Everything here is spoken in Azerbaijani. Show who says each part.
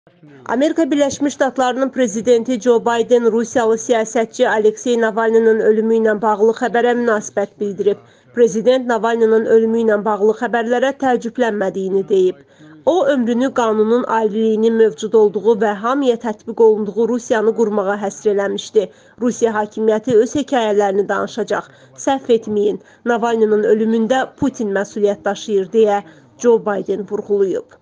Speaker 1: Amerika Birləşmiş Ştatlarının prezidenti Joe Biden Rusiyalı siyasətçi Aleksey Navalny'nin ölümü ilə bağlı xəbərə münasibət bildirib. Prezident Navalny'nin ölümü ilə bağlı xəbərlərə təəccüblənmədiyini deyib. O, ömrünü qanunun aliliyinin mövcud olduğu və hamıya tətbiq olunduğu Rusiyanı qurmağa həsr eləmişdi. Rusiya hakimiyyəti öz hekayələrini danışacaq. Səhv etməyin, Navalny'nin ölümündə Putin məsuliyyət daşıyır deyə Joe Biden vurğulayıb.